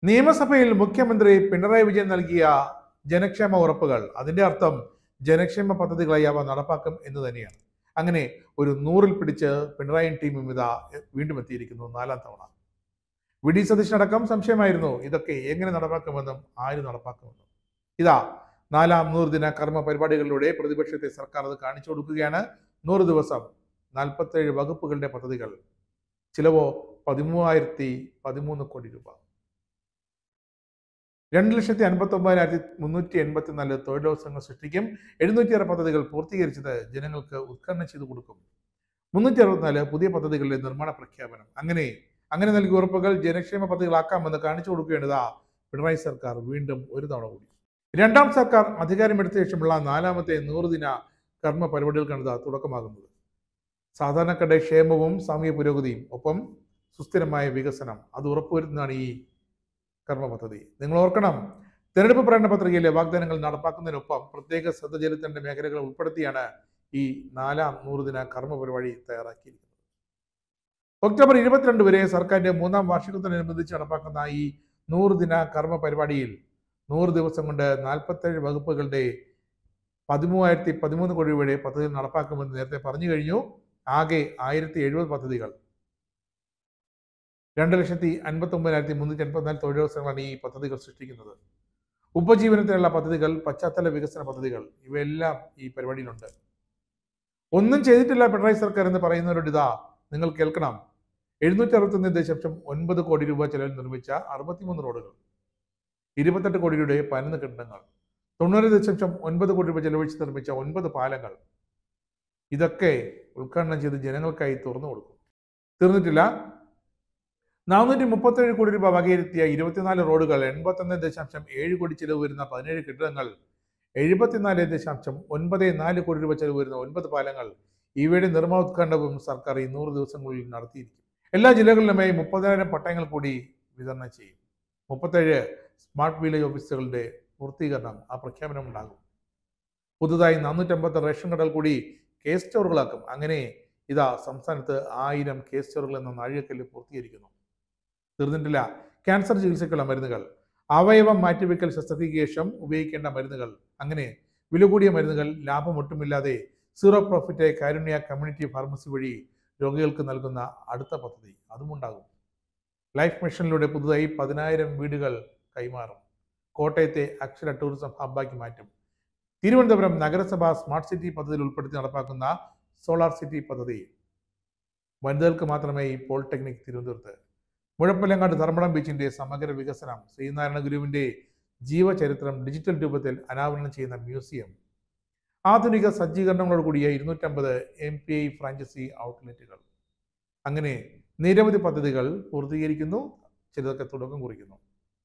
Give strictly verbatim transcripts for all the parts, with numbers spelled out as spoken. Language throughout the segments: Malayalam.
നിയമസഭയിൽ മുഖ്യമന്ത്രി പിണറായി വിജയൻ നൽകിയ ജനക്ഷേമ ഉറപ്പുകൾ, അതിന്റെ അർത്ഥം ജനക്ഷേമ പദ്ധതികളായി അവ നടപ്പാക്കും എന്ന് തന്നെയാണ്. അങ്ങനെ ഒരു നൂറിൽ പിടിച്ച് പിണറായി ടീമും ഇതാ വീണ്ടും എത്തിയിരിക്കുന്നു നാലാം തവണ. വി ഡി സതീശനടക്കം സംശയമായിരുന്നു ഇതൊക്കെ എങ്ങനെ നടപ്പാക്കുമെന്നും ആര് നടപ്പാക്കുമെന്നും. ഇതാ നാലാം നൂറ് ദിന കർമ്മ പരിപാടികളിലൂടെ പ്രതിപക്ഷത്തെ സർക്കാർ അത് കാണിച്ചു കൊടുക്കുകയാണ്. നൂറ് ദിവസം നാൽപ്പത്തേഴ് വകുപ്പുകളുടെ പദ്ധതികൾ, ചിലവോ പതിമൂവായിരത്തി പതിമൂന്ന് കോടി രൂപ. രണ്ട് ലക്ഷത്തി അൻപത്തി ഒമ്പതിനായിരത്തി മുന്നൂറ്റി എൺപത്തി നാല് തൊഴിലവസരങ്ങൾ സൃഷ്ടിക്കും. എഴുന്നൂറ്റിയാറ് പദ്ധതികൾ പൂർത്തീകരിച്ചത് ജനങ്ങൾക്ക് ഉദ്ഘാടനം ചെയ്തു കൊടുക്കും. മുന്നൂറ്റി അറുപത്തിനാല് പുതിയ പദ്ധതികളുടെ നിർമ്മാണ പ്രഖ്യാപനം. അങ്ങനെ അങ്ങനെ നൽകിയ ഉറപ്പുകൾ ജനക്ഷേമ പദ്ധതികളാക്കാമെന്ന് കാണിച്ചു കൊടുക്കേണ്ടതാ പിണറായി സർക്കാർ വീണ്ടും ഒരു തവണ കൂടി. രണ്ടാം സർക്കാർ അധികാരമെടുത്ത ശേഷമുള്ള നാലാമത്തെ നൂറുദിന കർമ്മ പരിപാടികൾക്കാണ് തുടക്കമാകുന്നത്. സാധാരണക്കാരുടെ ക്ഷേമവും സാമൂഹ്യ പുരോഗതിയും ഒപ്പം സുസ്ഥിരമായ വികസനം അത് ഉറപ്പുവരുത്തുന്നതാണ് ഈ കർമ്മ പദ്ധതി. നിങ്ങൾ ഓർക്കണം, തെരഞ്ഞെടുപ്പ് പ്രകടന പത്രികയിലെ വാഗ്ദാനങ്ങൾ നടപ്പാക്കുന്നതിനൊപ്പം പ്രത്യേക ശ്രദ്ധ ചെലുത്തേണ്ട മേഖലകൾ ഉൾപ്പെടുത്തിയാണ് ഈ നാലാം നൂറുദിന കർമ്മ പരിപാടി തയ്യാറാക്കിയിരിക്കുന്നത്. ഒക്ടോബർ ഇരുപത്തിരണ്ട് വരെ സർക്കാരിന്റെ മൂന്നാം വാർഷികത്തോടനുബന്ധിച്ച് നടപ്പാക്കുന്ന ഈ നൂറുദിന കർമ്മ പരിപാടിയിൽ നൂറ് ദിവസം കൊണ്ട് നാൽപ്പത്തേഴ് വകുപ്പുകളുടെ പതിമൂവായിരത്തി പതിമൂന്ന് കോടി രൂപയുടെ പദ്ധതി നടപ്പാക്കുമെന്ന് നേരത്തെ പറഞ്ഞു കഴിഞ്ഞു. ആകെ ആയിരത്തി എഴുപത് പദ്ധതികൾ, രണ്ട് ലക്ഷത്തി അൻപത്തി ഒമ്പതിനായിരത്തി മുന്നൂറ്റി എൺപത്തിനാല് തൊഴിലവസരങ്ങളാണ് ഈ പദ്ധതികൾ സൃഷ്ടിക്കുന്നത്. ഉപജീവനത്തിനുള്ള പദ്ധതികൾ, പശ്ചാത്തല വികസന പദ്ധതികൾ, ഇവയെല്ലാം ഈ പരിപാടിയിലുണ്ട്. ഒന്നും ചെയ്തിട്ടില്ല പിണറായി സർക്കാർ എന്ന് പറയുന്നവരോട് ഇതാ നിങ്ങൾ കേൾക്കണം. എഴുന്നൂറ്റി അറുപത്തൊന്ന് ദശാംശം ഒൻപത് കോടി രൂപ ചെലവിൽ നിർമ്മിച്ച അറുപത്തിമൂന്ന് റോഡുകൾ, ഇരുപത്തെട്ട് കോടി രൂപയുടെ പതിനൊന്ന് കെട്ടിടങ്ങൾ, തൊണ്ണൂറ് ദശാംശം ഒൻപത് കോടി രൂപ ചെലവഴിച്ച് നിർമ്മിച്ച ഒൻപത് പാലങ്ങൾ, ഇതൊക്കെ ഉദ്ഘാടനം ചെയ്ത് ജനങ്ങൾക്കായി തുറന്നു കൊടുക്കും. തീർന്നിട്ടില്ല. നാനൂറ്റി മുപ്പത്തേഴ് കോടി രൂപ വകയിരുത്തിയ ഇരുപത്തിനാല് റോഡുകൾ, എൺപത്തൊന്ന് ദശാംശം ഏഴ് കോടി ചെലവ് വരുന്ന പതിനേഴ് കെട്ടിടങ്ങൾ, എഴുപത്തിനാല് ദശാംശം ഒൻപത് നാല് കോടി രൂപ ചെലവ് വരുന്ന ഒൻപത് പാലങ്ങൾ, ഇവയുടെ നിർമ്മാണോദ്ഘാടനവും സർക്കാർ ഈ നൂറ് ദിവസങ്ങളിൽ നടത്തിയിരിക്കും. എല്ലാ ജില്ലകളിലുമായി മുപ്പതിനായിരം പട്ടയങ്ങൾ കൂടി വിതരണം ചെയ്യും. മുപ്പത്തേഴ് സ്മാർട്ട് വില്ലേജ് ഓഫീസുകളുടെ പൂർത്തീകരണം, ആ പ്രഖ്യാപനം ഉണ്ടാകും. പുതുതായി നാനൂറ്റി അമ്പത്തി റേഷൻ കടകൾ കൂടി കെ സ്റ്റോറുകളാക്കും. അങ്ങനെ ഇതാ സംസ്ഥാനത്ത് ആയിരം കെ സ്റ്റോറുകൾ എന്ന നാഴികക്കല്ല് പൂർത്തീകരിക്കുന്നു. തീർന്നിട്ടില്ല. ക്യാൻസർ ചികിത്സയ്ക്കുള്ള മരുന്നുകൾ, അവയവം മാറ്റിവെക്കൽ ശസ്ത്രക്രിയയ്ക്ക് ശേഷം ഉപയോഗിക്കേണ്ട മരുന്നുകൾ, അങ്ങനെ വില കൂടിയ മരുന്നുകൾ ലാഭം ഒട്ടുമില്ലാതെ zero profit Karunya community pharmacy വഴി രോഗികൾക്ക് നൽകുന്ന അടുത്ത പദ്ധതി അതും ഉണ്ടാകും. ലൈഫ് മിഷനിലൂടെ പുതുതായി പതിനായിരം വീടുകൾ കൈമാറും. കോട്ടയത്തെ അക്ഷര ടൂറിസം ഹബ്ബാക്കി മാറ്റും. തിരുവനന്തപുരം നഗരസഭ സ്മാർട്ട് സിറ്റി പദ്ധതിയിൽ ഉൾപ്പെടുത്തി നടപ്പാക്കുന്ന സോളാർ സിറ്റി പദ്ധതി, വനിതകൾക്ക് മാത്രമേ ഈ പോളിടെക്നിക് തിരുവനന്തപുരത്ത്. മുഴപ്പിലങ്ങാട് ധർമ്മടം ബീച്ചിന്റെ സമഗ്ര വികസനം, ശ്രീനാരായണ ഗുരുവിന്റെ ജീവചരിത്രം ഡിജിറ്റൽ രൂപത്തിൽ അനാവരണം ചെയ്യുന്ന മ്യൂസിയം, ആധുനിക സജ്ജീകരണങ്ങളോട് കൂടിയ ഇരുന്നൂറ്റമ്പത് എം പി ഐ ഫ്രാഞ്ചൈസി ഔട്ട്ലെറ്റുകൾ, അങ്ങനെ നിരവധി പദ്ധതികൾ പൂർത്തീകരിക്കുന്നു. ചിലതൊക്കെ തുടക്കം കുറിക്കുന്നു.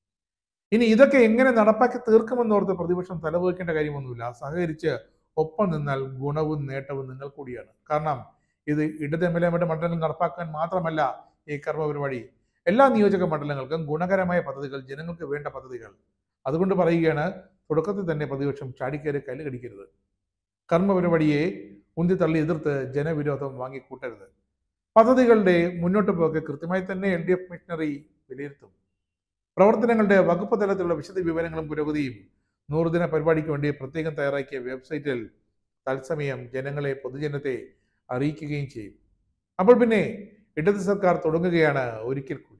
ഇനി ഇതൊക്കെ എങ്ങനെ നടപ്പാക്കി തീർക്കുമെന്നോർത്ത് പ്രതിപക്ഷം തലവഹിക്കേണ്ട കാര്യമൊന്നുമില്ല. സഹകരിച്ച് ഒപ്പം നിന്നാൽ ഗുണവും നേട്ടവും നിങ്ങൾ കൂടിയാണ്. കാരണം ഇത് ഇടത് എം എൽ എമാരുടെ മണ്ഡലങ്ങൾ നടപ്പാക്കാൻ മാത്രമല്ല ഈ കർമ്മ പരിപാടി, എല്ലാ നിയോജക മണ്ഡലങ്ങൾക്കും ഗുണകരമായ പദ്ധതികൾ, ജനങ്ങൾക്ക് വേണ്ട പദ്ധതികൾ. അതുകൊണ്ട് പറയുകയാണ്, തുടക്കത്തിൽ തന്നെ പ്രതിപക്ഷം ചാടിക്കയറി കല്ല് കടിക്കരുത്. കർമ്മ പരിപാടിയെ ഉന്തിത്തള്ളി എതിർത്ത് ജനവിരോധം വാങ്ങിക്കൂട്ടരുത്. പദ്ധതികളുടെ മുന്നോട്ട് പോക്ക് കൃത്യമായി തന്നെ എൽ ഡി എഫ് മിഷനറി വിലയിരുത്തും. പ്രവർത്തനങ്ങളുടെ വകുപ്പ് തലത്തിലുള്ള വിശദ വിവരങ്ങളും പുരോഗതിയും നൂറുദിന പരിപാടിക്ക് വേണ്ടി പ്രത്യേകം തയ്യാറാക്കിയ വെബ്സൈറ്റിൽ തത്സമയം ജനങ്ങളെ പൊതുജനത്തെ അറിയിക്കുകയും ചെയ്യും. അപ്പോൾ പിന്നെ ഇടത് സർക്കാർ തുടങ്ങുകയാണ് ഒരിക്കൽ കൂടി.